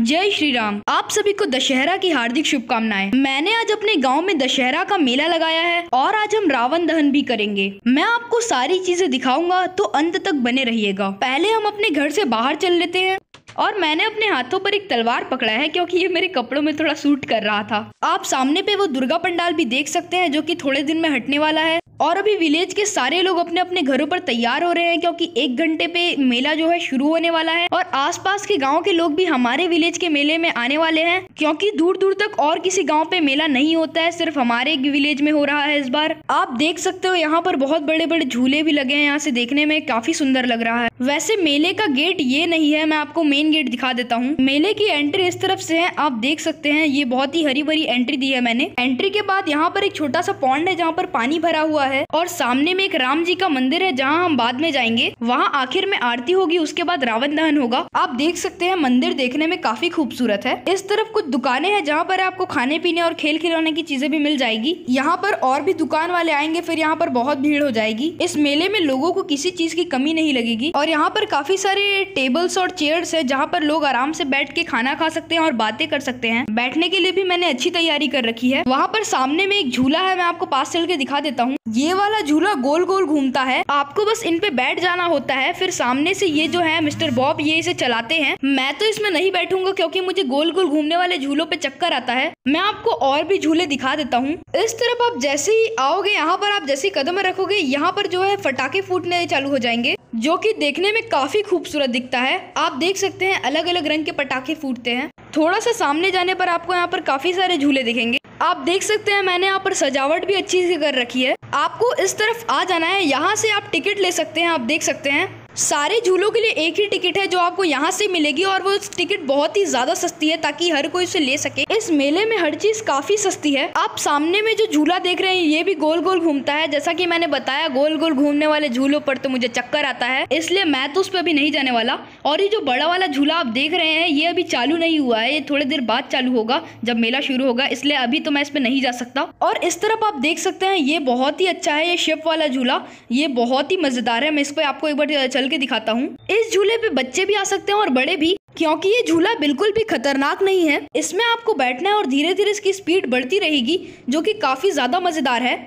जय श्री राम। आप सभी को दशहरा की हार्दिक शुभकामनाएं। मैंने आज अपने गांव में दशहरा का मेला लगाया है और आज हम रावण दहन भी करेंगे। मैं आपको सारी चीजें दिखाऊंगा, तो अंत तक बने रहिएगा। पहले हम अपने घर से बाहर चल लेते हैं और मैंने अपने हाथों पर एक तलवार पकड़ा है क्योंकि ये मेरे कपड़ों में थोड़ा सूट कर रहा था। आप सामने पे वो दुर्गा पंडाल भी देख सकते हैं जो कि थोड़े दिन में हटने वाला है। और अभी विलेज के सारे लोग अपने अपने घरों पर तैयार हो रहे हैं क्योंकि 1 घंटे पे मेला जो है शुरू होने वाला है। और आसपास के गांव के लोग भी हमारे विलेज के मेले में आने वाले हैं क्योंकि दूर दूर तक और किसी गांव पे मेला नहीं होता है, सिर्फ हमारे विलेज में हो रहा है इस बार। आप देख सकते हो यहाँ पर बहुत बड़े बड़े झूले भी लगे हैं, यहाँ से देखने में काफी सुंदर लग रहा है। वैसे मेले का गेट ये नहीं है, मैं आपको मेन गेट दिखा देता हूँ। मेले की एंट्री इस तरफ से है, आप देख सकते हैं। ये बहुत ही हरी भरी एंट्री दी है मैंने। एंट्री के बाद यहाँ पर एक छोटा सा पॉन्ड है जहाँ पर पानी भरा हुआ है और सामने में एक राम जी का मंदिर है जहाँ हम बाद में जाएंगे। वहाँ आखिर में आरती होगी, उसके बाद रावण दहन होगा। आप देख सकते हैं मंदिर देखने में काफी खूबसूरत है। इस तरफ कुछ दुकानें हैं जहाँ पर आपको खाने पीने और खेल खिलौने की चीजें भी मिल जाएगी। यहाँ पर और भी दुकान वाले आएंगे, फिर यहाँ पर बहुत भीड़ हो जाएगी। इस मेले में लोगों को किसी चीज की कमी नहीं लगेगी। और यहाँ पर काफी सारे टेबल्स और चेयर्स है जहाँ पर लोग आराम से बैठ के खाना खा सकते हैं और बातें कर सकते हैं। बैठने के लिए भी मैंने अच्छी तैयारी कर रखी है। वहाँ पर सामने में एक झूला है, मैं आपको पास चल के दिखा देता हूँ। ये वाला झूला गोल गोल घूमता है, आपको बस इन पे बैठ जाना होता है। फिर सामने से ये जो है मिस्टर बॉब, ये इसे चलाते हैं। मैं तो इसमें नहीं बैठूंगा क्योंकि मुझे गोल गोल घूमने वाले झूलों पे चक्कर आता है। मैं आपको और भी झूले दिखा देता हूँ। इस तरफ आप जैसे ही आओगे, यहाँ पर आप जैसे ही कदम रखोगे, यहाँ पर जो है फटाके फूटने चालू हो जाएंगे जो कि देखने में काफी खूबसूरत दिखता है। आप देख सकते हैं अलग अलग रंग के पटाखे फूटते हैं। थोड़ा सा सामने जाने पर आपको यहाँ पर काफी सारे झूले दिखेंगे। आप देख सकते हैं मैंने यहाँ पर सजावट भी अच्छी से कर रखी है। आपको इस तरफ आ जाना है, यहाँ से आप टिकट ले सकते हैं। आप देख सकते हैं सारे झूलों के लिए एक ही टिकट है जो आपको यहाँ से मिलेगी और वो टिकट बहुत ही ज्यादा सस्ती है ताकि हर कोई उसे ले सके। इस मेले में हर चीज काफी सस्ती है। आप सामने में जो झूला देख रहे हैं ये भी गोल गोल घूमता है। जैसा कि मैंने बताया, गोल गोल घूमने वाले झूलों पर तो मुझे चक्कर आता है, इसलिए मैं तो उस पर अभी नहीं जाने वाला। और ये जो बड़ा वाला झूला आप देख रहे हैं ये अभी चालू नहीं हुआ है, ये थोड़ी देर बाद चालू होगा जब मेला शुरू होगा, इसलिए अभी तो मैं इस पे नहीं जा सकता। और इस तरफ आप देख सकते हैं ये बहुत ही अच्छा है, ये शिप वाला झूला, ये बहुत ही मजेदार है। मैं इस पे आपको एक बार चल के दिखाता हूँ। इस झूले पे बच्चे भी आ सकते हैं और बड़े भी, क्योंकि ये झूला बिल्कुल भी खतरनाक नहीं है। इसमें आपको बैठना है और धीरे धीरे इसकी स्पीड बढ़ती रहेगी जो कि काफी ज्यादा मजेदार है।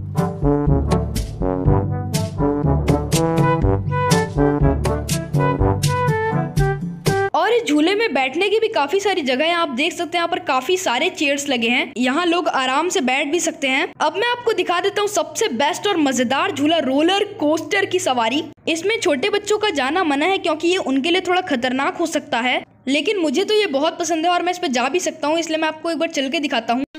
और इस झूले में बैठने की भी काफी सारी जगह है। आप देख सकते हैं यहाँ पर काफी सारे चेयर्स लगे हैं, यहाँ लोग आराम से बैठ भी सकते हैं। अब मैं आपको दिखा देता हूँ सबसे बेस्ट और मजेदार झूला, रोलर कोस्टर की सवारी। इसमें छोटे बच्चों का जाना मना है क्योंकि ये उनके लिए थोड़ा खतरनाक हो सकता है, लेकिन मुझे तो ये बहुत पसंद है और मैं इस पे जा भी सकता हूँ, इसलिए मैं आपको एक बार चल के दिखाता हूँ।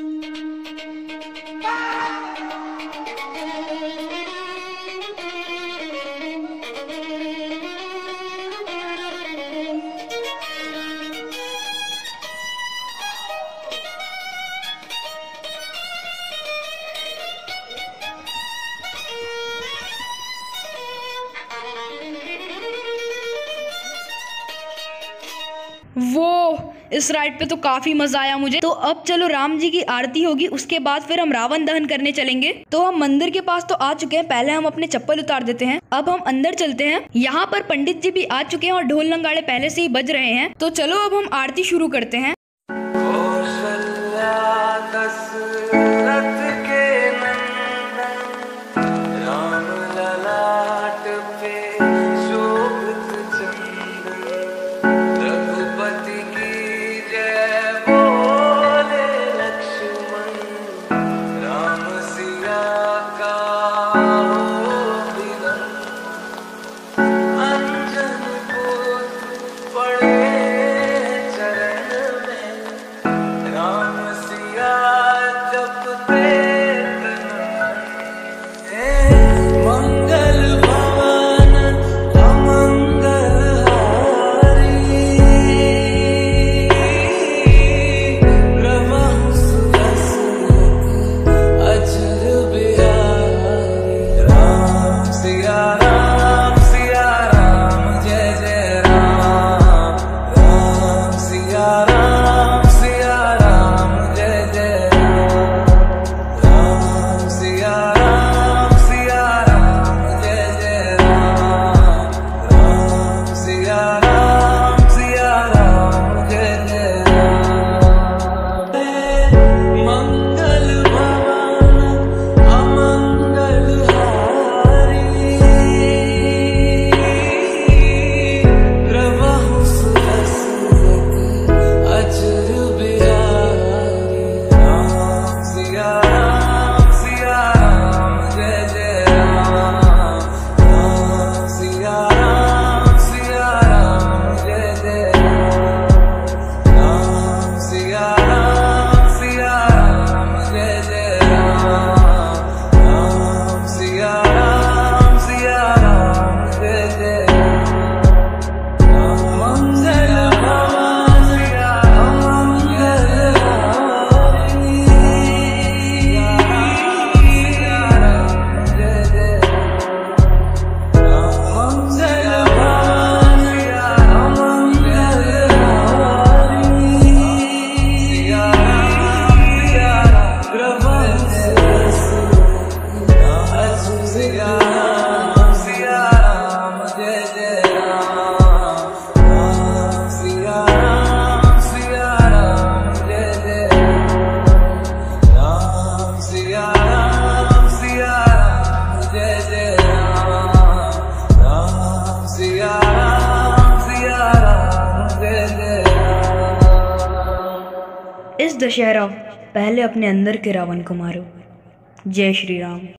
वो इस राइड पे तो काफी मजा आया मुझे। तो अब चलो राम जी की आरती होगी, उसके बाद फिर हम रावण दहन करने चलेंगे। तो हम मंदिर के पास तो आ चुके हैं, पहले हम अपने चप्पल उतार देते हैं। अब हम अंदर चलते हैं। यहाँ पर पंडित जी भी आ चुके हैं और ढोल नगाड़े पहले से ही बज रहे हैं। तो चलो अब हम आरती शुरू करते हैं। इस दशहरा पहले अपने अंदर के रावण को मारो। जय श्री राम।